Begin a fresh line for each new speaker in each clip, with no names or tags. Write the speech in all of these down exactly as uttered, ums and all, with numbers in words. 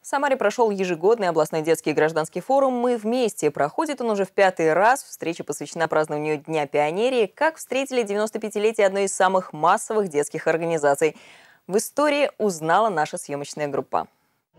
В Самаре прошел ежегодный областной детский и гражданский форум «Мы вместе». Проходит он уже в пятый раз. Встреча посвящена празднованию Дня пионерии. Как встретили девяносто пятилетие одной из самых массовых детских организаций. В истории узнала наша съемочная группа.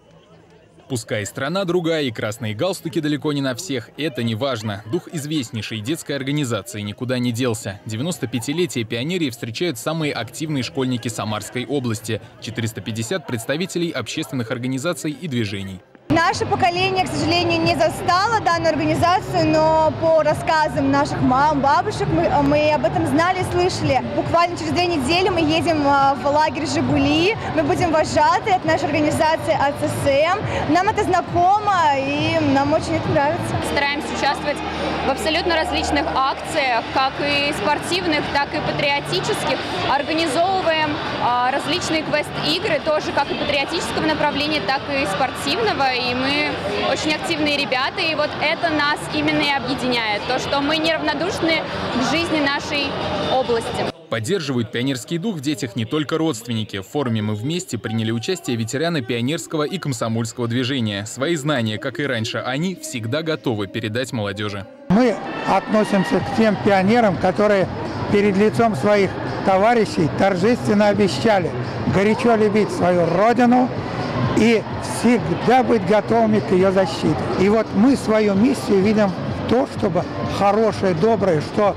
Пускай страна другая и красные галстуки далеко не на всех, это не важно. Дух известнейшей детской организации никуда не делся. девяносто пятилетие пионерии встречают самые активные школьники Самарской области. четыреста пятьдесят представителей общественных организаций и движений.
Наше поколение, к сожалению, не застало данную организацию, но по рассказам наших мам, бабушек мы, мы об этом знали, слышали. Буквально через две недели мы едем в лагерь «Жигули». Мы будем вожаты от нашей организации А Ц С М. Нам это знакомо и нам очень это нравится.
Стараемся участвовать в абсолютно различных акциях, как и спортивных, так и патриотических. Организовываем а, различные квест-игры, тоже как и патриотического направления, так и спортивного. И мы очень активные ребята, и вот это нас именно и объединяет. То, что мы неравнодушны к жизни нашей области.
Поддерживают пионерский дух в детях не только родственники. В форуме «Мы вместе» приняли участие ветераны пионерского и комсомольского движения. Свои знания, как и раньше, они всегда готовы передать молодежи.
Мы относимся к тем пионерам, которые перед лицом своих товарищей торжественно обещали горячо любить свою родину и всегда быть готовыми к ее защите. И вот мы свою миссию видим в том, чтобы хорошее, доброе, что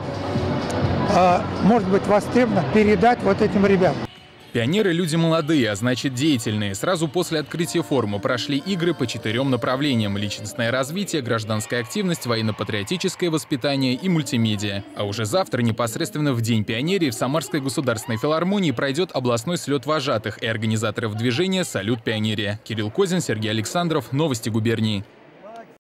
э, может быть востребовано, передать вот этим ребятам.
Пионеры – люди молодые, а значит деятельные. Сразу после открытия форума прошли игры по четырем направлениям – личностное развитие, гражданская активность, военно-патриотическое воспитание и мультимедиа. А уже завтра, непосредственно в День пионерии, в Самарской государственной филармонии пройдет областной слет вожатых и организаторов движения «Салют пионерия». Кирилл Козин, Сергей Александров. Новости губернии.